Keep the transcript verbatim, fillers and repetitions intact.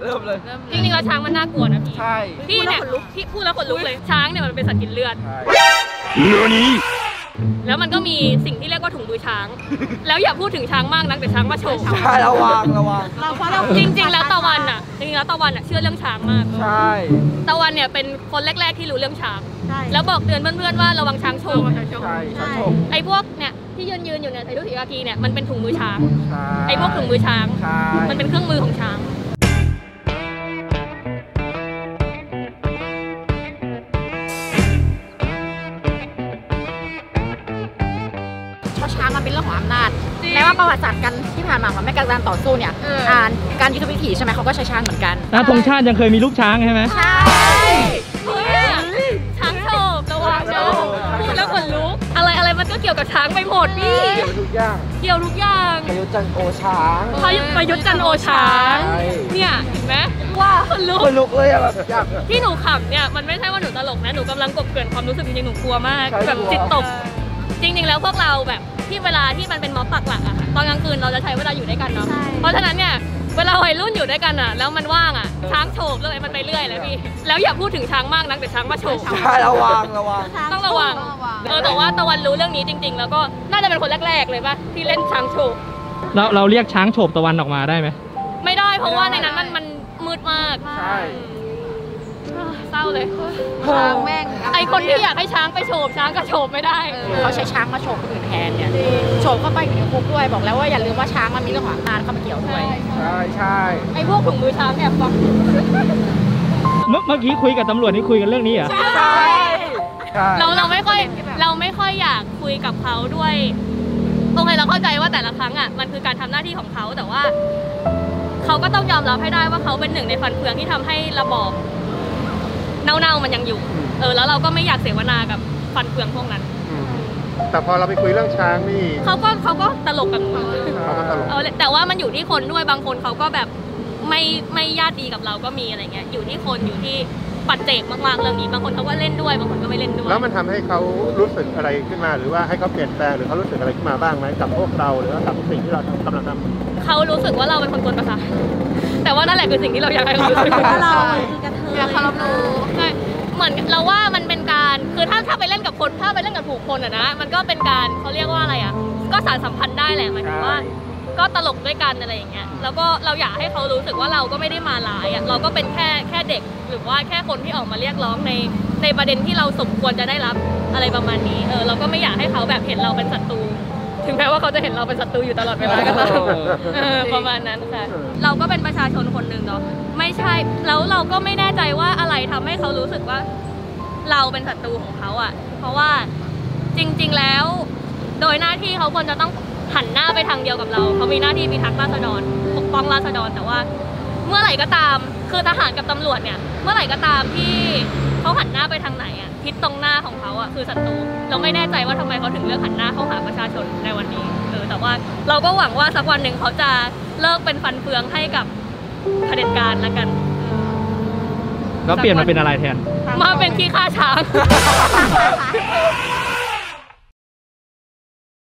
เริ่มเลยจริงๆแล้วช้างมันน่ากลัวนะพี่ใช่พี่เนี่ยพี่พูดแล้วขนลุกเลยช้างเนี่ยมันเป็นสัตว์กินเลือดแล้วมันก็มีสิ่งที่เรียกว่าถุงมือช้างแล้วอย่าพูดถึงช้างมากนักแต่ช้างมาโชว์ใช่ระวังระวังเราเพราะเราจริงๆแล้วตะวันอ่ะจริงๆแล้วตะวันอ่ะเชื่อเรื่องช้างมากใช่ตะวันเนี่ยเป็นคนแรกๆที่รู้เรื่องช้างแล้วบอกเตือนเพื่อนๆว่าระวังช้างโชว์ใช่ช้างโชว์ไอ้พวกเนี่ยที่ยืนยืนอยู่เนี่ยไอ้ทุกสีกากีเนี่ยมันเป็นถุงมือช้างไอ้พวกถุงมือช้างมันเป็นเครื่องมือของช้างช้างมันเป็นเรื่องของอำนาจแม้ว่าประวัติศาสตร์กันที่ผ่านมาแม้การต่อสู้เนี่ยอ่านการยุทธวิถีใช่ไหมเขาก็ใช้ช้างเหมือนกันธงชาติยังเคยมีลูกช้างใช่ไหมใช่ช้างโชว์ระวังโชว์พูดแล้วขนลุกอะไรอะไรมันก็เกี่ยวกับช้างไปหมดพี่เกี่ยวทุกอย่างเกี่ยวทุกอย่างประยุทธ์จันโอช้างประยุทธ์จันโอช้างเนี่ยเห็นไหมว่าขนลุกขนลุกเลยอะแบบอยากที่หนูขำเนี่ยมันไม่ใช่ว่าหนูตลกนะหนูกำลังกบเกลื่อนความรู้สึกจริงๆหนูกลัวมากแบบจิตตกจริงๆแล้วพวกเราแบบที่เวลาที่มันเป็นม็อบปักหลักอะค่ะตอนกลางคืนเราจะใช้เวลาอยู่ด้วยกันเนาะเพราะฉะนั้นเนี่ยเวลาวัยรุ่นอยู่ด้วยกันอะแล้วมันว่างอะช้างโฉบเลยมันไปเรื่อยเลยพี่แล้วอย่าพูดถึงช้างมากนักแต่ช้างมาโฉบใช่ระวังระวังต้องระวังเออแต่ว่าตะวันรู้เรื่องนี้จริงๆแล้วก็น่าจะเป็นคนแรกๆเลยป่ะที่เล่นช้างโฉบเราเราเรียกช้างโฉบตะวันออกมาได้ไหมไม่ได้เพราะว่าในนั้นมันมันมืดมากใช่เศร้าเลยช้างแม่งไอคนที่อยากให้ช้างไปโฉบช้างก็โฉบไม่ได้เขาใช้ช้างมาโฉบคนอื่นแทนเนี่ยโฉบเข้าไปอยู่ในคุกด้วยบอกแล้วว่าอย่าลืมว่าช้างมันมีเรื่องของอำนาจเข้ามาเกี่ยวด้วยใช่ใช่ไอพวกถุงมือช้างเนี่ยฟังเมื่อเมื่อกี้คุยกับตำรวจนี่คุยกันเรื่องนี้เหรอใช่เราเราไม่ค่อยเราไม่ค่อยอยากคุยกับเขาด้วยโอเคเราเข้าใจว่าแต่ละครั้งอ่ะมันคือการทำหน้าที่ของเขาแต่ว่าเขาก็ต้องยอมรับให้ได้ว่าเขาเป็นหนึ่งในฟันเฟืองที่ทำให้ระบอบเน่าๆมันยังอยู่เออแล้วเราก็ไม่อยากเสวนากับฟันเฟืองพวกนั้นแต่พอเราไปคุยเรื่องช้างนี่เขาก็เขาก็ตลกกับหนูเขาก็ตลกเออแต่ว่ามันอยู่ที่คนด้วยบางคนเขาก็แบบไม่ไม่ญาติดีกับเราก็มีอะไรเงี้ยอยู่ที่คนอยู่ที่ปัจเจกมากๆเรื่องนี้บางคนเขาก็เล่นด้วยบางคนก็ไม่เล่นด้วยแล้วมันทำให้เขารู้สึกอะไรขึ้นมาหรือว่าให้เขาเปลี่ยนแปลงหรือเขารู้สึกอะไรขึ้นมาบ้างไหมกับพวกเราหรือว่ากับสิ่งที่เรากำลังทำเขารู้สึกว่าเราเป็นคนกวนประสาทแต่ว่านั่นแหละคือสิ่งที่เราอยากให้เขารู้สึกว่าเราคือกระเทยอยากเขารับรู้ใช่เหมือนเราว่ามันเป็นการคือถ้าถ้าไปเล่นกับคนถ้าไปเล่นกับถูกคนอะนะมันก็เป็นการเขาเรียกว่าอะไรอะก็สานสัมพันธ์ได้แหละหมายถึงว่าก็ตลกด้วยกันอะไรอย่างเงี้ยแล้วก็เราอยากให้เขารู้สึกว่าเราก็ไม่ได้มาร้ายอะเราก็เป็นแค่แค่เด็กหรือว่าแค่คนที่ออกมาเรียกร้องในในประเด็นที่เราสมควรจะได้รับอะไรประมาณนี้เออเราก็ไม่อยากให้เขาแบบเห็นเราเป็นศัตรูถึงแม้ว่าเขาจะเห็นเราเป็นศัตรูอยู่ตลอดเวลาก็ตามประมาณนั้นค่ะเราก็เป็นประชาชนคนหนึ่งเนาะไม่ใช่แล้วเราก็ไม่แน่ใจว่าอะไรทำให้เขารู้สึกว่าเราเป็นศัตรูของเขาอ่ะเพราะว่าจริงๆแล้วโดยหน้าที่เขาควรจะต้องหันหน้าไปทางเดียวกับเราเขามีหน้าที่พิทักษ์ราษฎรปกป้องราษฎรแต่ว่าเมื่อไหร่ก็ตามคือทหารกับตำรวจเนี่ยเมื่อไหร่ก็ตามที่เขาหันหน้าไปทางไหนอ่ะทิศตรงหน้าของเขาอ่ะคือศัตรูเราไม่แน่ใจว่าทำไมเขาถึงเลือกหันหน้าเข้าหาประชาชนในวันนี้เออแต่ว่าเราก็หวังว่าสักวันหนึ่งเขาจะเลิกเป็นฟันเฟืองให้กับเผด็จการละกันแล้วเปลี่ยนมาเป็นอะไรแทนมาเป็นขี้ฆ่าช้าง